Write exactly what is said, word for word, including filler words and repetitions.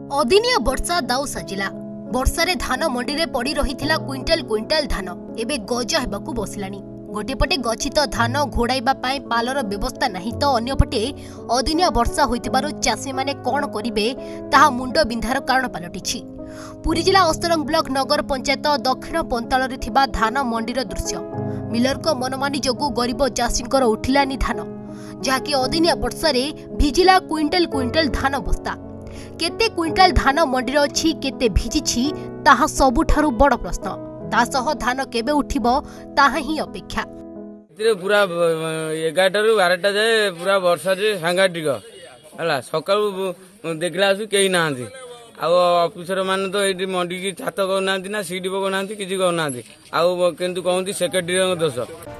अदिनिया वर्षा दाउ साजिला वर्षारे धान मंडी रे पड़ी रहिथिला क्विंटाल क्विंटाल धान एबे गज हेबाकू बसिलानी। गोटे पटे गच्छित धान घोड़ाइबा पाए पालर व्यवस्था नहीं तो अन्य पटे अदिनिया वर्षा होइतिबारु चाषी माने कोन करिवे ताहा मुंड बिंधार कारण पलटिछि। पुरी जिला अस्तरंग ब्लॉक नगर पंचायत दक्षिण पंताल रे थिबा धान मंडीर दृश्य। मिलर को मनमानी जोगु गरीब चाषींकर उठिलानी धान, जहाँकि अदिनिया वर्षा रे भिजिला क्विंटाल क्विंटाल धान बस्ता। केते क्विंटाल धान मंडी अच्छी केते भिजिछि ताहा सबुठारु बड़ प्रश्न। तासह धान केबे उठिबो ताहा ही अपेक्षा। पूरा एगारटा रु बारटा जाए पूरा वर्षा जे सांगाटिक हला सकाळु देखला आसु केही नांती आउ ऑफिसर माने तो एठी मंडी की छात को नांती ना सीडी को नांती किछि को नांती आउ केंतु कहंती सेक्रेटरी दोष।